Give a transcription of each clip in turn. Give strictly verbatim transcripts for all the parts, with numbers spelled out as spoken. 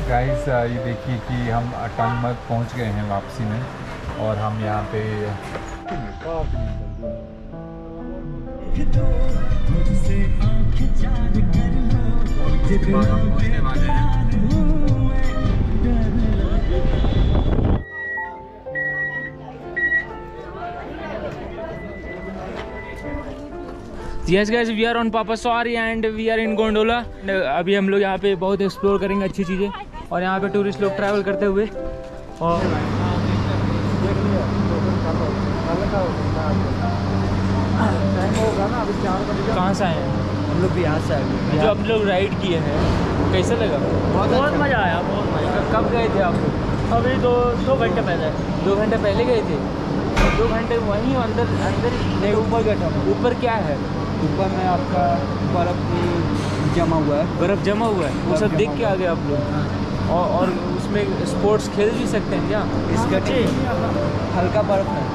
Guys ये देखिए कि हम टंगमर्ग पहुंच गए हैं वापसी में, और हम यहाँ पे पहुंचने वाले हैं। Yes guys, we are on Papaswari and we are in Gondola. अभी हम लोग यहाँ पे बहुत एक्सप्लोर करेंगे अच्छी चीज़ें, और यहाँ पे टूरिस्ट लोग ट्रैवल करते हुए। और कहाँ से आए हैं हम लोग बिहार से आए। जो आप लोग राइड किए हैं कैसा लगा? बहुत मज़ा आया, बहुत मज़ा। कब गए थे आप लोग? अभी दो दो घंटे पहले दो घंटे पहले गए थे। दो घंटे वहीं अंदर अंदर नहीं, ऊपर गया था। ऊपर क्या है? ऊपर में आपका बर्फ़ जमा हुआ है। बर्फ़ जमा हुआ है, वो सब देख के आ गए आप लोग। और और उसमें स्पोर्ट्स खेल भी सकते हैं क्या? इसका हल्का बर्फ़ है,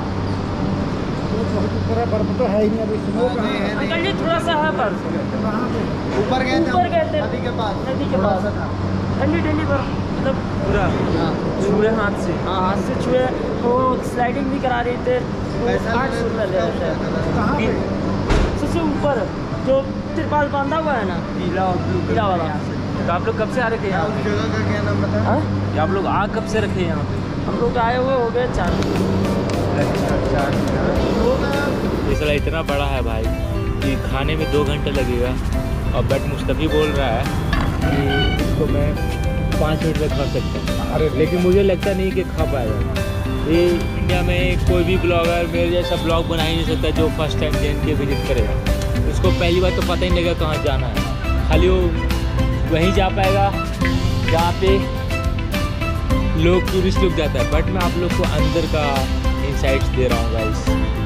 पूरा बर्फ़ तो है ही नहीं। अभी अंकल जी थोड़ा सा है बर्फ़। ऊपर गए थे, ऊपर गए थे नदी के पास। नदी के पास ठंडी ठंडी बर्फ़, मतलब पूरा छुए हाथ से। हाँ, हाथ से छुए। वो स्लाइडिंग भी करा रहे थे। सबसे ऊपर जो तिरपाल बांधा हुआ है ना, पीला और ब्लू पीला वाला। तो आप लोग कब से आ रखे हैं यहाँ पे? जगह का क्या नाम बता? आप लोग आ कब से रखे हैं यहाँ पे? हम लोग आए हुए हो गए चार ये साला इतना बड़ा है भाई कि खाने में दो घंटे लगेगा, और बट मुस्तफ़ी बोल रहा है कि इसको मैं पाँच मिनट में खा सकता हूँ। अरे लेकिन मुझे लगता नहीं कि खा पाएगा। ये इंडिया में कोई भी ब्लॉगर मेरे जैसा ब्लॉग बना ही नहीं सकता जो first time J and K visit करेगा। उसको पहली बार तो पता ही नहीं लगेगा कहाँ जाना है, खाली वो वहीं जा पाएगा जहाँ पे लोग टूरिस्ट लोग जाता है। बट मैं आप लोग को अंदर का इंसाइट्स दे रहा हूँ guys.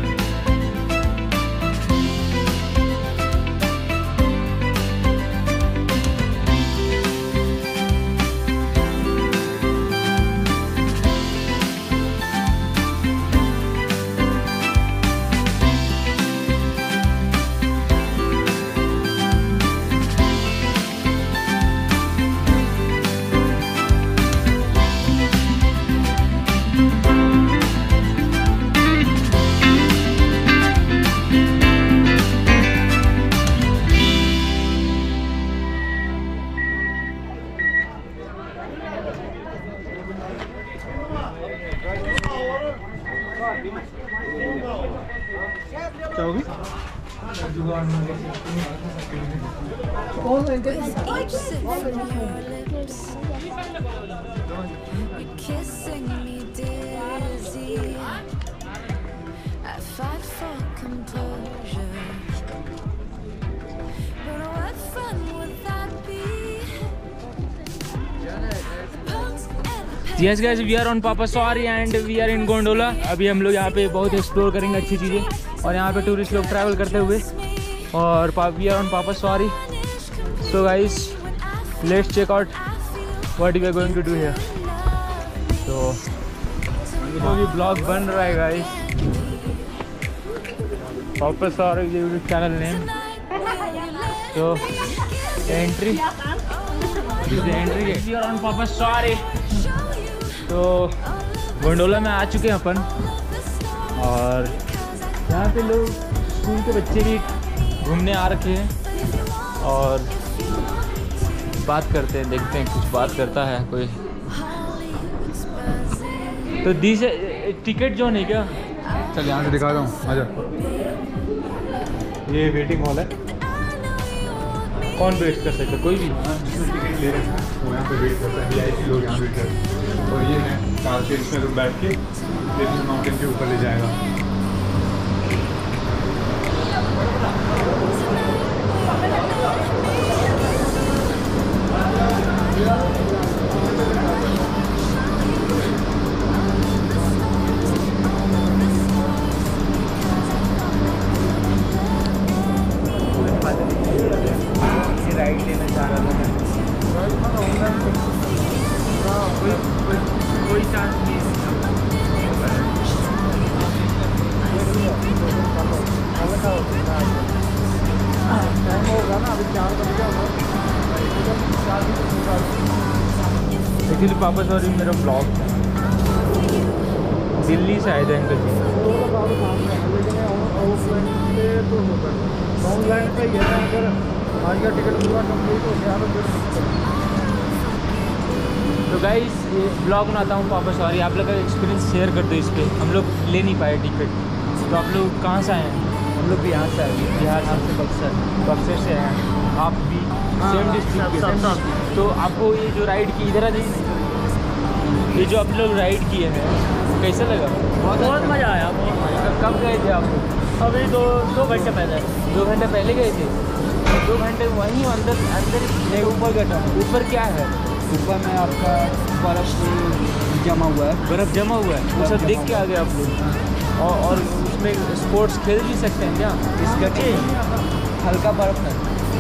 Yes guys, we are on Papaswari and we are in Gondola. अभी हम लोग यहाँ पे बहुत एक्सप्लोर करेंगे अच्छी चीज़ें, और यहाँ पे टूरिस्ट लोग ट्रैवल करते हुए। और we are on Papaswari. So guys, let's check out what we are going to do here. तो अभी ब्लॉग बन रहा है guys. Papaswari YouTube channel name. तो entry entry we are on Papaswari. तो गोंडोला में आ चुके हैं अपन, और यहाँ पे लोग स्कूल के बच्चे भी घूमने आ रखे हैं, और बात करते हैं, देखते हैं कुछ बात करता है कोई। तो दी से टिकट जो नहीं क्या? चल यहाँ से दिखा रहा हूँ, आजा। ये वेटिंग हॉल है, कौन वेट कर सकता है? कोई भी जिसमें टिकट ले रहे हैं वो यहाँ पे वेट करता है। वी आई पी लोग यहाँ वेट करते हैं। और ये है कार के, इसमें लोग बैठ के लेकिन माउंटेन के ऊपर ले जाएगा। राइड लेना चाह रहा था कोई कोई कोई चांस नहीं होगा ना। अभी चार बज गया होगा। इसीलिए पापा सॉरी मेरा ब्लॉग था। दिल्ली से आए थे अंकल जी। ऑनलाइन पे ये है, अगर आज का टिकट पूरा कंप्लीट हो गया तो फिर तो गाइस ये ब्लॉग बनाता हूँ पापा सॉरी, आप लोग का एक्सपीरियंस शेयर कर दो इस पर। हम लोग ले नहीं पाए टिकट, तो आप लोग कहाँ से आए हैं? हम लोग भी यहाँ से आए, बिहार से, बक्सर बक्सर से आए हैं। आप भी सेम डिस्ट्रिक्ट के? सब सब तो आपको ये जो राइड की इधर आ जाइए, ये जो आप लोग राइड किए हैं कैसा लगा? बहुत मज़ा आया, बहुत मज़ा आया। कब गए थे आप लोग? अभी दो दो घंटे पहले दो घंटे पहले गए थे। दो घंटे वहीं अंदर अंदर नहीं, ऊपर गए था। ऊपर क्या है? ऊपर में आपका बर्फ जमा हुआ है, बर्फ़ जमा हुआ है, वो सब देख के आ गए आप लोग। और और उसमें स्पोर्ट्स खेल भी सकते हैं क्या? इसका हल्का बर्फ है,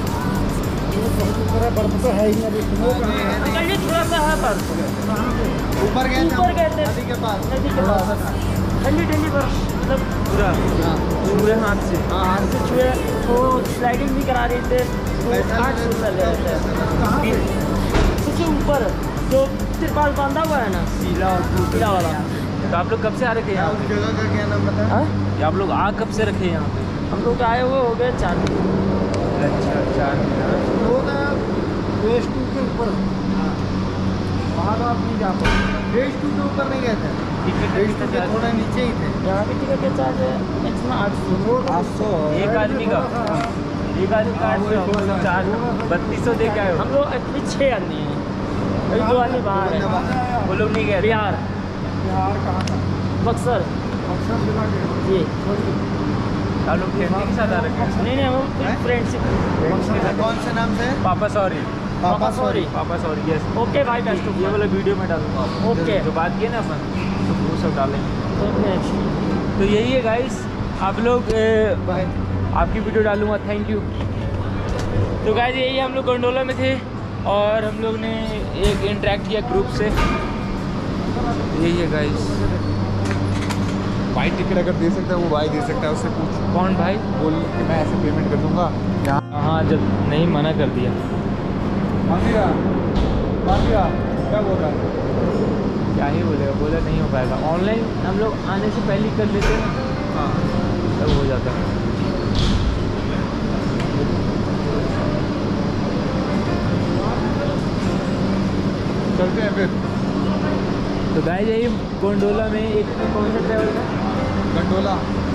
बर्फ तो है ही अभी। अंकल जी थोड़ा सा है बर्फ, ऊपर गए ऊपर गए थे नदी के पास, नदी के पास ठंडी ठंडी बर्फ, मतलब पूरा पूरे हाथ से हाँ हाथ से छुए, वो स्लाइडिंग भी करा रहे थे, वो आठ सौ ले रहे थे। कुछ ऊपर जो तिरपाल बांधा हुआ है ना, सीला और सीला वाला। तो आप लोग कब से आ रखे हैं यहाँ पे? जगह का क्या नाम पता है? ये आप लोग आ कब से रखे हैं यहाँ पे? हम लोग आए हुए हो गए चार दिन। अच्छा चार वो ना फेज टू के ऊपर, वहाँ तो आप नहीं जा पाते, फेज टू के ऊपर नहीं गए थे, फेज टू के थोड़ा नीचे ही थे। यहाँ की टिकट का चार्ज है मैक्सिमम आठ सौ आठ सौ एक आदमी का, एक आदमी का आठ सौ, चार बत्तीस सौ दे के आए हो? हम लोग एक्चुअली छः आदमी हैं, अभी दो आदमी बाहर हैं। वो लोग नहीं गए? बिहार, बिहार कहाँ का? बक्सर, बक्सर जिला के जी। आप लोग फैमिली के साथ आ रखे हैं? नहीं नहीं, हम फ्रेंडशिप। कौन से नाम से? पापा सॉरी, पापा सॉरी, पापा सॉरी यस। ओके भाई, बेस्ट ऑफ ये वाला वीडियो में डालूंगा। ओके, जो बात किए ना अपन तो वो सब डालेंगे। ओके। तो यही है गाइस, आप लोग ए, आपकी वीडियो डालूंगा, थैंक यू। तो गाइस यही हम लोग गोंडोला में थे और हम लोग ने एक इंटरेक्ट किया ग्रुप से। यही है गाइस। भाई टिकट अगर दे सकता है वो भाई दे सकता है, उससे पूछ। कौन भाई? बोल कि मैं ऐसे पेमेंट कर दूंगा यहाँ। हाँ जब नहीं मना कर दिया। माफिया माफिया क्या बोल रहा है? क्या ही बोलेगा, बोला नहीं हो पाएगा। ऑनलाइन हम लोग आने से पहले ही कर लेते हैं ना, हाँ तब हो जाता है। चलते हैं फिर। तो गाइस यही गोंडोला में एक कौन सा ट्रैवल है? गंडोला।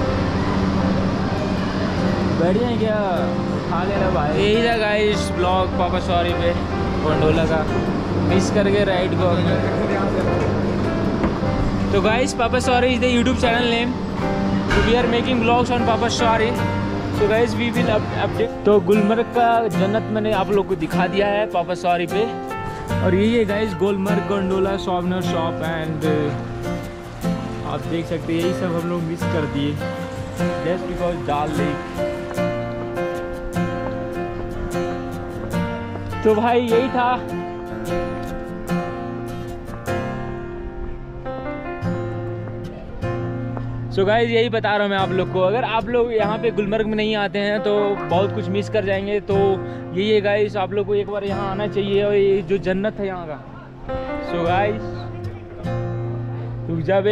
बैठ जाए क्या? खा लेना भाई। यही था गाइस ब्लॉग पापा सॉरी पे गोंडोला का, मिस करके राइड को। तो गाइस पापा sorry is the YouTube channel name, so we are making vlogs on Papa Sorry. So guys we will update. तो गुलमर्ग का जन्नत मैंने आप लोग को दिखा दिया है पापा सॉरी पे। और यही है guys Gulmarg gondola souvenir shop and आप देख सकते हैं यही सब हम लोग मिस कर दिए जस्ट बिकॉज डाल लेक। तो भाई यही था। सो so गाइज यही बता रहा हूँ मैं आप लोग को, अगर आप लोग यहाँ पे गुलमर्ग में नहीं आते हैं तो बहुत कुछ मिस कर जाएंगे। तो यही है गाइज, आप लोग को एक बार यहाँ आना चाहिए और ये जो जन्नत है यहाँ का। सो so गाइज तू जब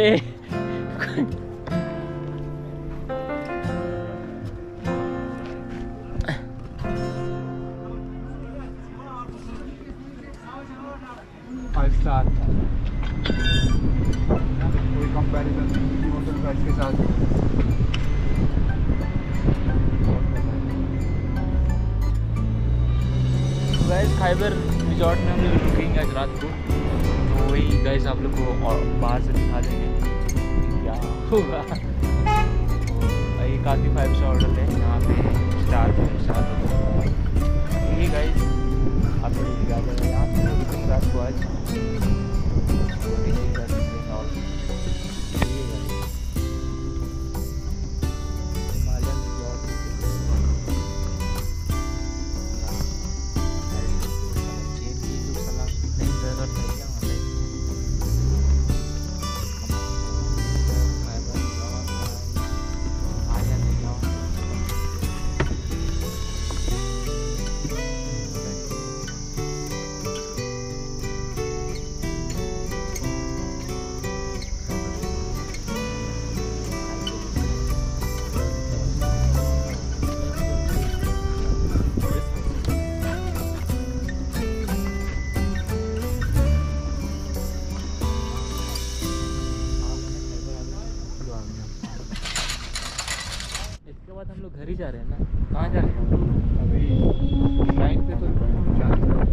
फाइव स्टार कोई कंपैरिजन प्राइस के साथ। गाइस खैबर रिजॉर्ट में हम लोग रुकेंगे आज रात को, तो वही गाइस आप लोग को और बाहर से दिखा देंगे क्या होगा। ये काफ़ी फाइव स्टार होटल है यहाँ पे, स्टार फाइव स्टार। यही गाइस आप लोग ज़्यादा यहाँ पे रुकेंगे रात को आज। जा रहे हैं ना, कहाँ जा रहे हैं? अभी श्राइन पे तो जा नहीं सकते।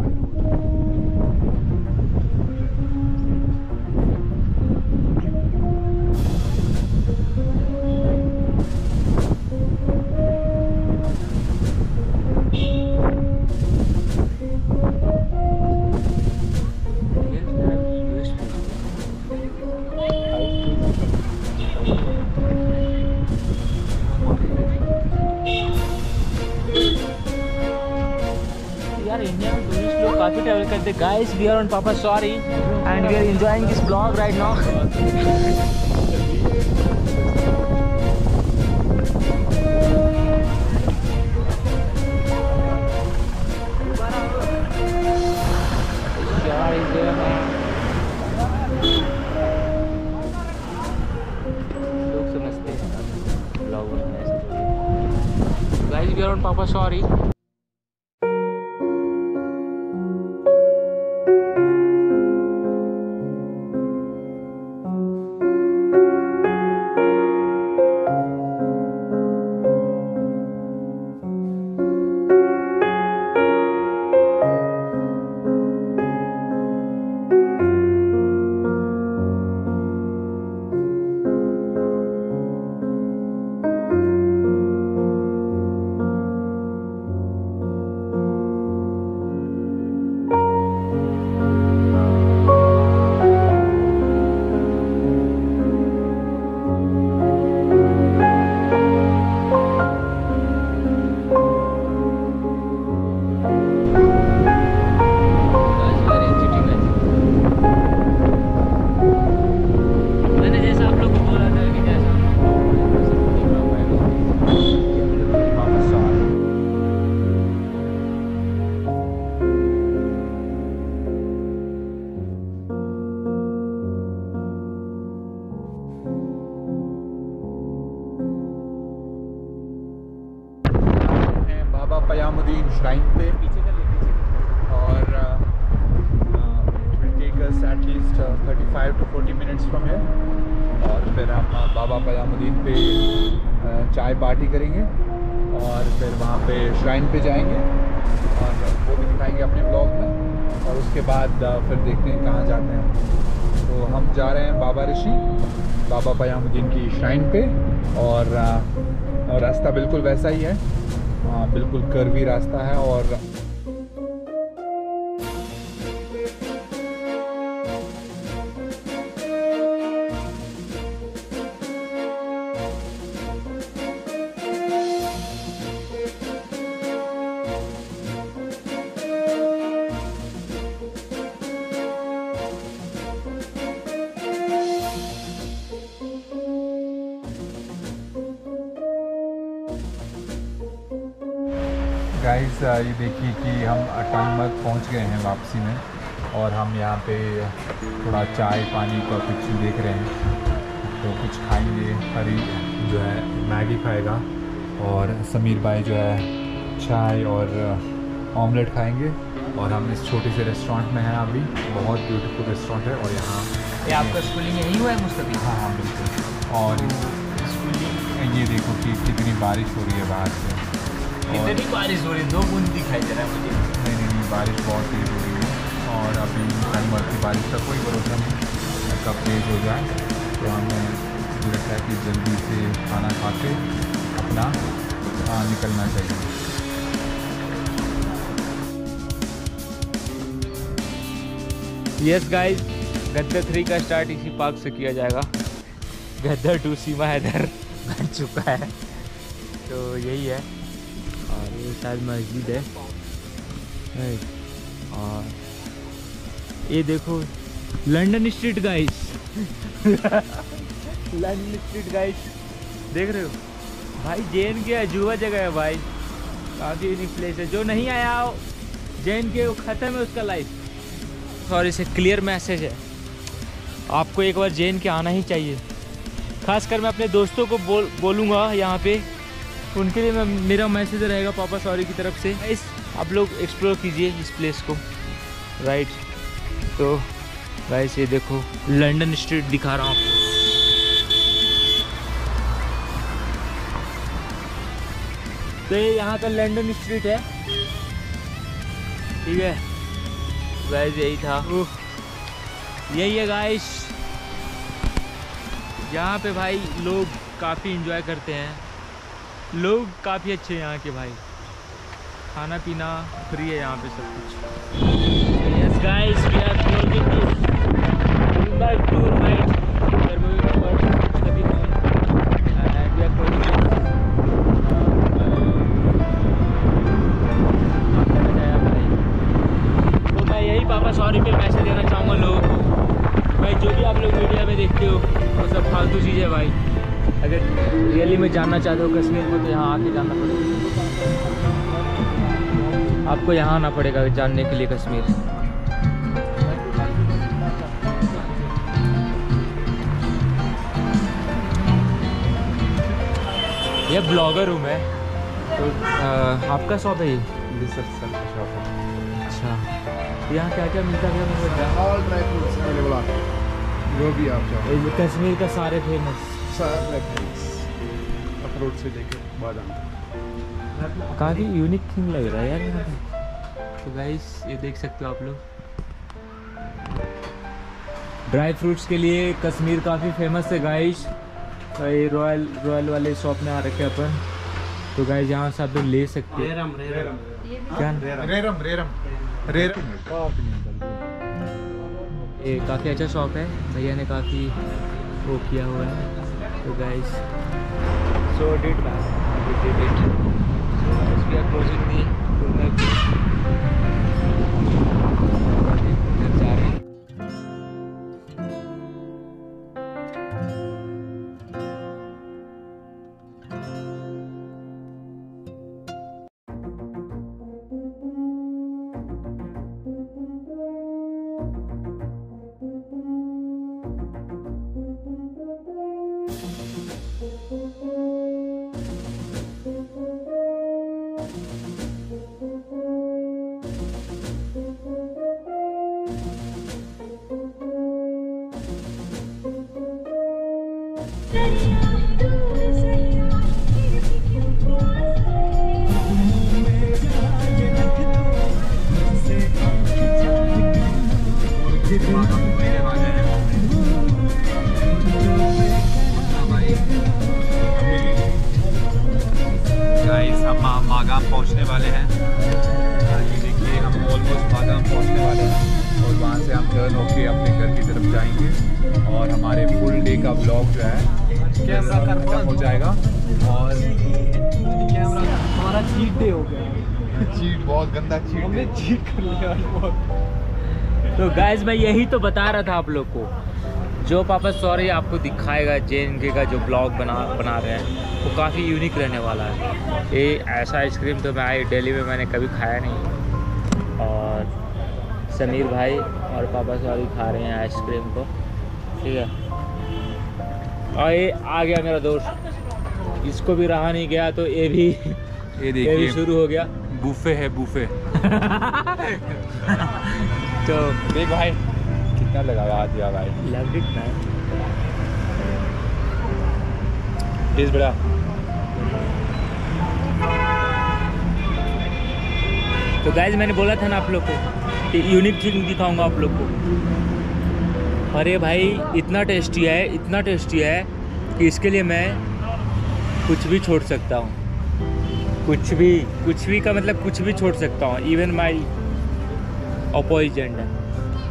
यार इंडिया में टूरिस्ट लोग काफ़ी ट्रैवल करते हैं। गाइस वी आर ऑन पापा sorry and we are enjoying this blog right now. लोग समझते हैं ब्लॉग बनाने से। गाइस वी आर ऑन पापा सॉरी। पयामुद्दीन श्राइन पे पीछे कर लेते और it will take us at least thirty five to forty minutes from here. और फिर हम बाबा पयामुद्दीन पे uh, चाय पार्टी करेंगे और फिर वहाँ पे श्राइन पे जाएंगे और वो भी दिखाएंगे अपने ब्लॉग में। और उसके बाद uh, फिर देखते हैं कहाँ जाते हैं। तो हम जा रहे हैं बाबा ऋषि बाबा पयामुद्दीन की श्राइन पे और, uh, और रास्ता बिल्कुल वैसा ही है। हाँ बिल्कुल कर्वी रास्ता है। और गाइस ये देखिए कि हम अटांगमत पहुंच गए हैं वापसी में और हम यहाँ पे थोड़ा चाय पानी का कुछ देख रहे हैं। तो कुछ खाएंगे, हरी जो है मैगी खाएगा और समीर भाई जो है चाय और ऑमलेट खाएंगे। और हम इस छोटे से रेस्टोरेंट में हैं अभी, बहुत ब्यूटीफुल रेस्टोरेंट है। और यहाँ ये आपका स्कूलिंग यहीं हुआ है मुस्तफी? हाँ हाँ बिल्कुल। और स्कूलिंग ये देखो कि कितनी बारिश हो रही है बाहर से। इतनी बारिश हो रही है, दो बूंद दिखाई दे रहा है मुझे। नहीं नहीं नहीं बारिश बहुत तेज़ हो रही है और अभी कल की बारिश का कोई भरोसा नहीं कब तेज़ हो जाए। तो हमें मुझे लगता है कि जल्दी से खाना खा के अपना आ, निकलना चाहिए। यस गाइस, गद्दर थ्री का स्टार्ट इसी पार्क से किया जाएगा। गद्दर टू सीमा हैदर बन चुका है, तो यही है। और ये शायद मस्जिद है। और ये देखो London street guys. London street guys देख रहे हो भाई, जैन के अजूबा जगह है भाई, काफ़ी यूनिक प्लेस है। जो नहीं आया हो जैन के, वो ख़त्म है उसका लाइफ। सॉरी से क्लियर मैसेज है, आपको एक बार जैन के आना ही चाहिए। खासकर मैं अपने दोस्तों को बोल बोलूँगा यहाँ पे, उनके लिए मैं मेरा मैसेज रहेगा पापा सॉरी की तरफ से। इस आप लोग एक्सप्लोर कीजिए इस प्लेस को, राइट। तो गाइस ये देखो लंदन स्ट्रीट दिखा रहा हूँ आपको। तो ये यहाँ का लंदन स्ट्रीट है, ठीक है गाइस, यही था, यही है गाइस। यहाँ पे भाई लोग काफ़ी एंजॉय करते हैं, लोग काफ़ी अच्छे हैं यहाँ के भाई, खाना पीना फ्री है यहाँ पे सब कुछ। Yes guys, we are closing this Gulmarg tour night, we are moving towards कभी home and we are closing this. तो मैं यही पापा सॉरी पे मैसेज देना चाहूँगा लोगों को भाई, जो भी आप लोग मीडिया में देखते हो वो सब फालतू चीज़ है भाई। अगर रियली में जानना चाहते हो कश्मीर को तो यहाँ आके जानना पड़ेगा, आपको यहाँ आना पड़ेगा जानने के लिए कश्मीर। ये ब्लॉगर हूँ मैं, तो आ, आपका शॉप है ये? सर का शॉप है। अच्छा, यहाँ क्या क्या मिलता है मुझे बता। ऑल ड्राई फ्रूट्स अवेलेबल आते हैं, जो भी आप चाहो। कश्मीर का सारे फेमस सारे अखरोट से लेकर बादाम, काफ़ी यूनिक थिंग लग रहा है यार यहाँ पे। तो गाइस ये देख सकते हो आप लोग, ड्राई फ्रूट्स के लिए कश्मीर काफ़ी फेमस है गाइस। ये रॉयल रॉयल वाले शॉप में आ रखे अपन, तो गाइस यहाँ से आप लोग ले सकते हैं। रेरम रेरम क्या रेरम रेरम रेरम ये काफ़ी अच्छा शॉप है, भैया ने काफ़ी वो किया हुआ है। तो guys so did man did it, we are closing the Gulmarg जा रहे हैं। गाइस हम मागाम पहुंचने वाले हैं, ये देखिए हम ऑलमोस्ट मागाम पहुंचने वाले हैं और वहाँ से हम टर्न होके अपने घर की तरफ जाएंगे और हमारे फुल डे का ब्लॉग जो है कैमरा खत्म हो जाएगा। और कैमरा हमारा चीट डे हो गया, चीट बहुत गंदा चीट हमने चीट कर लिया बहुत। तो गाइस मैं यही तो बता रहा था आप लोग को, जो पापा सॉरी आपको दिखाएगा जे एन के का जो ब्लॉग बना बना रहे हैं वो काफ़ी यूनिक रहने वाला है। ये ऐसा आइसक्रीम तो मैं आई दिल्ली में मैंने कभी खाया नहीं, और समीर भाई और पापा सॉरी खा रहे हैं आइसक्रीम को, ठीक है। और ये आ गया मेरा दोस्त, इसको भी रहा नहीं गया तो ये भी ये ये भी शुरू हो गया। बूफे है बूफे। तो देख भाई कितना लगा दिया भाई, लव इट मैन। टेस्ट बड़ा। तो गाइज मैंने बोला था ना आप लोग को कि यूनिक थिंग दिखाऊंगा आप लोग को। अरे भाई इतना टेस्टी है, इतना टेस्टी है कि इसके लिए मैं कुछ भी छोड़ सकता हूँ, कुछ भी, कुछ भी का मतलब कुछ भी छोड़ सकता हूँ, इवन माई अपोजिशन।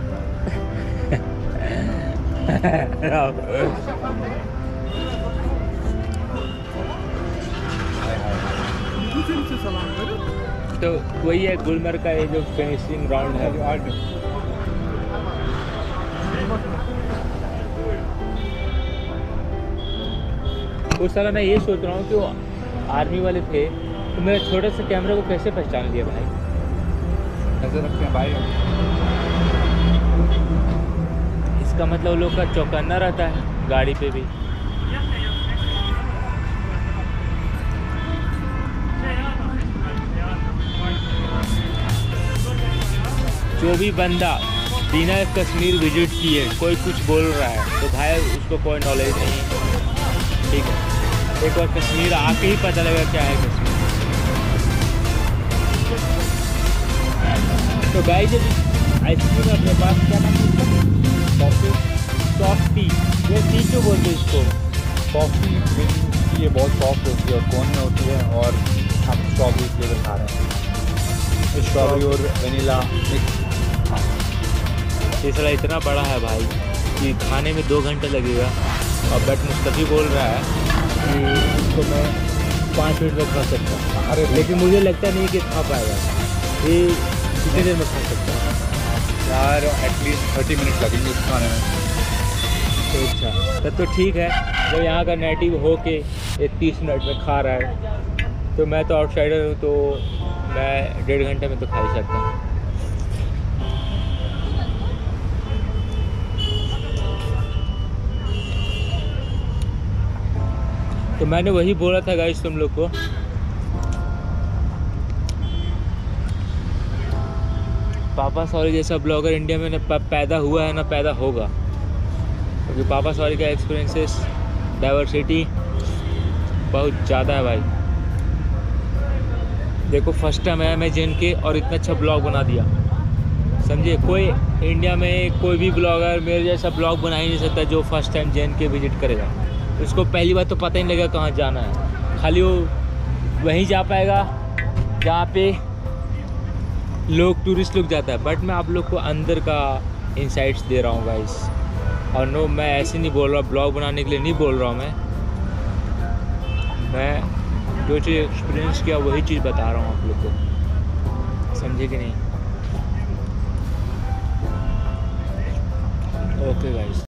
तो वही है गुलमर्ग का ये जो फिनिशिंग राउंड है। उस समय मैं ये सोच रहा हूँ कि वो आर्मी वाले थे तो मेरे छोटे से कैमरे को कैसे पहचान लिया भाई। नजर रखते हैं भाई, इसका मतलब लोग का चौकन्ना रहता है गाड़ी पे भी। जो भी बंदा बिना कश्मीर विजिट किए कोई कुछ बोल रहा है तो भाई उसको कोई नॉलेज नहीं, ठीक है। एक बार कश्मीर आके ही पता लगा क्या है कश्मीर। तो गाइस ये आइसक्रीम है अपने पास, क्या नाम है इसका? Coffee soft tea. ये टी क्यों बोलते हैं इसको? कॉफ़ी की ये बहुत सॉफ्ट होती है और कोन में होती है, और हम स्ट्रॉबेरी फ्लेवर खा रहे हैं, स्ट्रॉबेरी और वनीला मिक्स। हाँ, ये साला इतना बड़ा है भाई कि खाने में दो घंटे लगेगा। और बट मुस्तफ़ी बोल रहा है कि इसको मैं पाँच मिनट में खा सकता हूँ। अरे लेकिन मुझे लगता नहीं कि खा पाएगा। ये कितनी देर में खा सकता है? यार एटलीस्ट थर्टी मिनट लगेंगे इस खाने में। तो अच्छा, तब तो ठीक है। जब यहाँ का नेटिव हो के ये तीस मिनट में खा रहा है, तो मैं तो आउटसाइडर हूँ, तो मैं डेढ़ घंटे में तो खा ही सकता हूँ। तो मैंने वही बोला था गाइस तुम लोग को, पापा सॉरी जैसा ब्लॉगर इंडिया में न पैदा हुआ है ना पैदा होगा, क्योंकि तो पापा सॉरी का एक्सपीरियंसेस डाइवर्सिटी बहुत ज़्यादा है भाई। देखो फर्स्ट टाइम आया मैं जेन के और इतना अच्छा ब्लॉग बना दिया, समझिए। कोई इंडिया में कोई भी ब्लॉगर मेरे जैसा ब्लॉग बना ही नहीं सकता जो फर्स्ट टाइम जेन के विजिट करेगा। उसको पहली बार तो पता ही नहीं लगेगा कहाँ जाना है, खाली वो वहीं जा पाएगा जहाँ पे लोग टूरिस्ट लोग जाता है। बट मैं आप लोग को अंदर का इंसाइट्स दे रहा हूँ गाइस, और नो मैं ऐसे नहीं बोल रहा, ब्लॉग बनाने के लिए नहीं बोल रहा हूँ मैं मैं जो चीज़ एक्सपीरियंस किया वही चीज़ बता रहा हूँ आप लोग को, समझे कि नहीं? Okay guys.